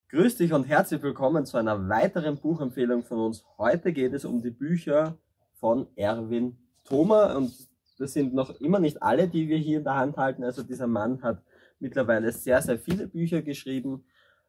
Grüß dich und herzlich willkommen zu einer weiteren Buchempfehlung von uns. Heute geht es um die Bücher von Erwin Thoma und das sind noch immer nicht alle, die wir hier in der Hand halten. Also dieser Mann hat mittlerweile sehr, sehr viele Bücher geschrieben.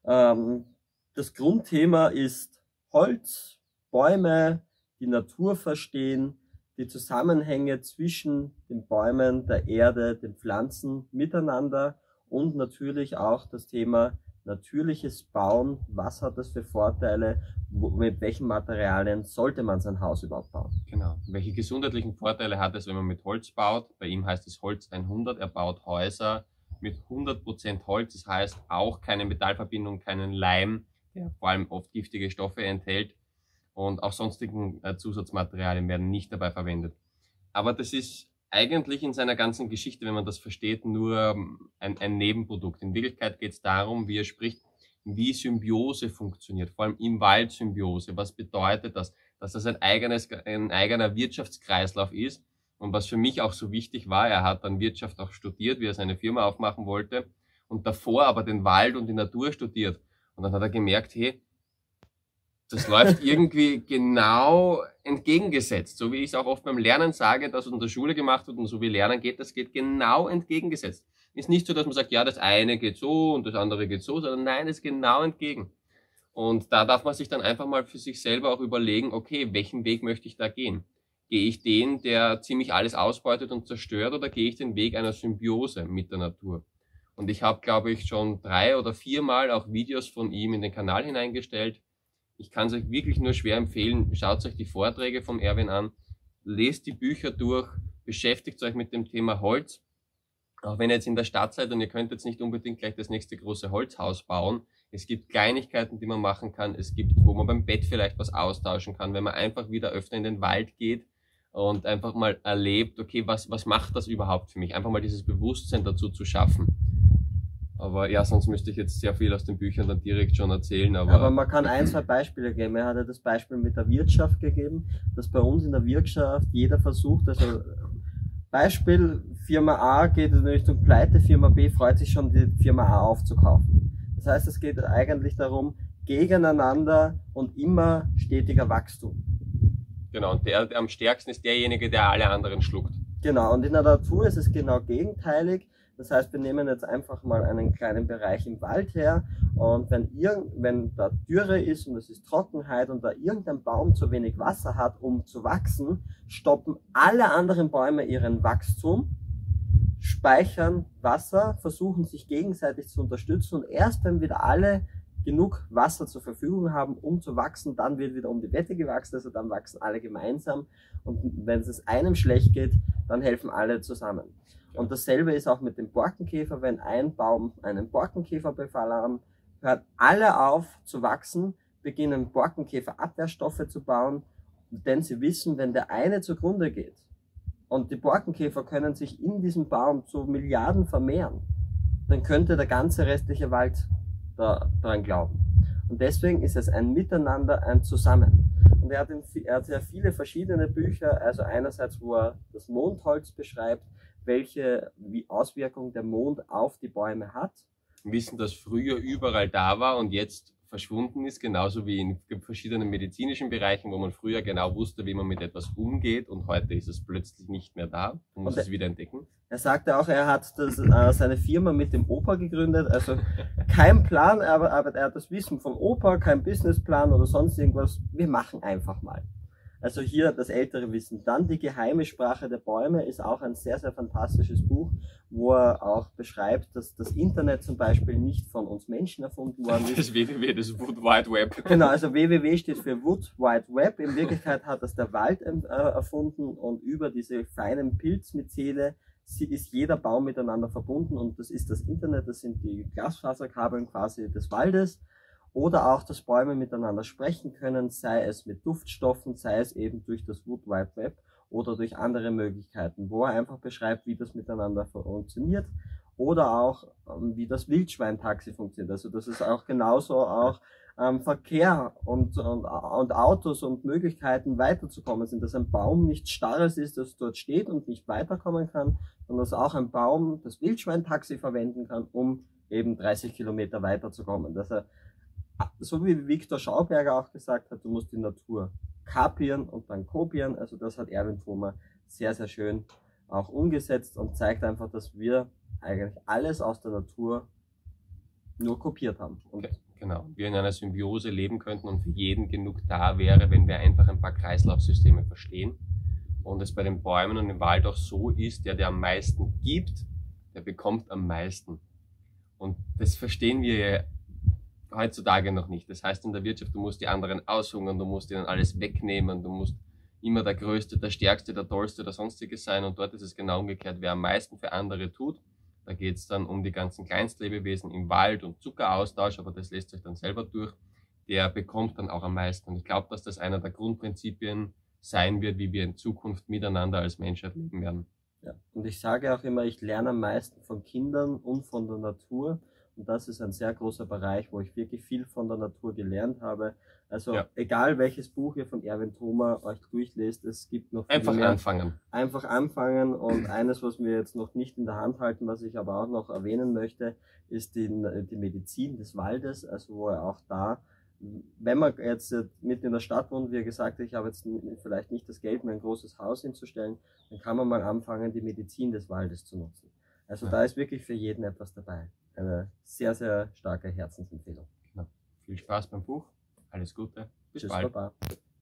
Das Grundthema ist Holz, Bäume, die Natur verstehen, die Zusammenhänge zwischen den Bäumen, der Erde, den Pflanzen miteinander und natürlich auch das Thema natürliches Bauen. Was hat das für Vorteile? Mit welchen Materialien sollte man sein Haus überhaupt bauen? Genau. Welche gesundheitlichen Vorteile hat es, wenn man mit Holz baut? Bei ihm heißt es Holz 100. Er baut Häuser mit 100% Holz. Das heißt auch keine Metallverbindung, keinen Leim, der vor allem oft giftige Stoffe enthält. Und auch sonstigen Zusatzmaterialien werden nicht dabei verwendet. Aber das ist eigentlich in seiner ganzen Geschichte, wenn man das versteht, nur ein Nebenprodukt. In Wirklichkeit geht es darum, wie er spricht, wie Symbiose funktioniert, vor allem im Wald Symbiose. Was bedeutet das? Dass das ein eigener Wirtschaftskreislauf ist. Und was für mich auch so wichtig war, er hat dann Wirtschaft auch studiert, wie er seine Firma aufmachen wollte und davor aber den Wald und die Natur studiert. Und dann hat er gemerkt, hey, das läuft irgendwie genau entgegengesetzt. So wie ich es auch oft beim Lernen sage, dass in der Schule gemacht wird und so wie Lernen geht, das geht genau entgegengesetzt. Ist nicht so, dass man sagt, ja, das eine geht so und das andere geht so, sondern nein, es geht genau entgegen. Und da darf man sich dann einfach mal für sich selber auch überlegen, okay, welchen Weg möchte ich da gehen? Gehe ich den, der ziemlich alles ausbeutet und zerstört, oder gehe ich den Weg einer Symbiose mit der Natur? Und ich habe, glaube ich, schon 3 oder 4 Mal auch Videos von ihm in den Kanal hineingestellt. Ich kann es euch wirklich nur schwer empfehlen. Schaut euch die Vorträge vom Erwin an, lest die Bücher durch, beschäftigt euch mit dem Thema Holz. Auch wenn ihr jetzt in der Stadt seid und ihr könnt jetzt nicht unbedingt gleich das nächste große Holzhaus bauen. Es gibt Kleinigkeiten, die man machen kann. Es gibt, wo man beim Bett vielleicht was austauschen kann, wenn man einfach wieder öfter in den Wald geht und einfach mal erlebt, okay, was macht das überhaupt für mich? Einfach mal dieses Bewusstsein dazu zu schaffen. Aber ja, sonst müsste ich jetzt sehr viel aus den Büchern dann direkt schon erzählen. Aber man kann 1, 2 Beispiele geben. Er hat ja das Beispiel mit der Wirtschaft gegeben, dass bei uns in der Wirtschaft jeder versucht, also Beispiel, Firma A geht in Richtung Pleite, Firma B freut sich schon, die Firma A aufzukaufen. Das heißt, es geht eigentlich darum, gegeneinander und immer stetiger Wachstum. Genau, und der am stärksten ist derjenige, der alle anderen schluckt. Genau, und in der Natur ist es genau gegenteilig. Das heißt, wir nehmen jetzt einfach mal einen kleinen Bereich im Wald her und wenn da Dürre ist und es ist Trockenheit und da irgendein Baum zu wenig Wasser hat, um zu wachsen, stoppen alle anderen Bäume ihren Wachstum, speichern Wasser, versuchen sich gegenseitig zu unterstützen und erst wenn wieder alle genug Wasser zur Verfügung haben, um zu wachsen, dann wird wieder um die Wette gewachsen, also dann wachsen alle gemeinsam und wenn es einem schlecht geht, dann helfen alle zusammen. Und dasselbe ist auch mit dem Borkenkäfer, wenn ein Baum einen Borkenkäferbefall haben, hört alle auf zu wachsen, beginnen Borkenkäferabwehrstoffe zu bauen, denn sie wissen, wenn der eine zugrunde geht und die Borkenkäfer können sich in diesem Baum zu Milliarden vermehren, dann könnte der ganze restliche Wald daran glauben. Und deswegen ist es ein Miteinander, ein Zusammen. Und er hat sehr viele verschiedene Bücher, also einerseits, wo er das Mondholz beschreibt, welche Auswirkungen der Mond auf die Bäume hat. Wissen, dass früher überall da war und jetzt verschwunden ist, genauso wie in verschiedenen medizinischen Bereichen, wo man früher genau wusste, wie man mit etwas umgeht und heute ist es plötzlich nicht mehr da und muss es wieder entdecken. Er sagte auch, er hat seine Firma mit dem Opa gegründet, also kein Plan, aber er hat das Wissen vom Opa, kein Businessplan oder sonst irgendwas, wir machen einfach mal. Also hier das ältere Wissen. Dann die geheime Sprache der Bäume ist auch ein sehr, sehr fantastisches Buch, wo er auch beschreibt, dass das Internet zum Beispiel nicht von uns Menschen erfunden worden ist. Das WWW, das Wood Wide Web. Genau, also WWW steht für Wood Wide Web. In Wirklichkeit hat das der Wald erfunden und über diese feinen Pilzmyzele ist jeder Baum miteinander verbunden und das ist das Internet, das sind die Glasfaserkabeln quasi des Waldes. Oder auch, dass Bäume miteinander sprechen können, sei es mit Duftstoffen, sei es eben durch das Wood Wide Web oder durch andere Möglichkeiten, wo er einfach beschreibt, wie das miteinander funktioniert oder auch, wie das Wildschweintaxi funktioniert. Also das ist auch genauso auch Verkehr und Autos und Möglichkeiten weiterzukommen sind, dass ein Baum nichts Starres ist, das dort steht und nicht weiterkommen kann, sondern dass auch ein Baum das Wildschweintaxi verwenden kann, um eben 30 Kilometer weiterzukommen. Dass er so wie Viktor Schauberger auch gesagt hat, du musst die Natur kapieren und dann kopieren. Also das hat Erwin Thoma sehr, sehr schön auch umgesetzt und zeigt einfach, dass wir eigentlich alles aus der Natur nur kopiert haben. Und genau, wir in einer Symbiose leben könnten und für jeden genug da wäre, wenn wir einfach ein paar Kreislaufsysteme verstehen. Und es bei den Bäumen und im Wald auch so ist, der am meisten gibt, der bekommt am meisten. Und das verstehen wir heutzutage noch nicht. Das heißt in der Wirtschaft, du musst die anderen aushungern, du musst ihnen alles wegnehmen, du musst immer der Größte, der Stärkste, der Tollste oder Sonstige sein. Und dort ist es genau umgekehrt. Wer am meisten für andere tut, da geht es dann um die ganzen Kleinstlebewesen im Wald und Zuckeraustausch, aber das lässt sich dann selber durch. Der bekommt dann auch am meisten. Und ich glaube, dass das einer der Grundprinzipien sein wird, wie wir in Zukunft miteinander als Menschheit leben werden. ja. Und ich sage auch immer, ich lerne am meisten von Kindern und von der Natur. Und das ist ein sehr großer Bereich, wo ich wirklich viel von der Natur gelernt habe. Also Ja. egal welches Buch ihr von Erwin Thoma euch durchlest, es gibt noch viel Einfach mehr. anfangen. Einfach anfangen. Und eines, was wir jetzt noch nicht in der Hand halten, was ich aber auch noch erwähnen möchte, ist die Medizin des Waldes. Also wo er auch da, wenn man jetzt mitten in der Stadt wohnt, wie er gesagt hat, ich habe jetzt vielleicht nicht das Geld, mir ein großes Haus hinzustellen, dann kann man mal anfangen, die Medizin des Waldes zu nutzen. Also Ja. da ist wirklich für jeden etwas dabei. Eine sehr, sehr starke Herzensempfehlung. Genau. Viel Spaß beim Buch. Alles Gute. Bis Tschüss, bald. Baba.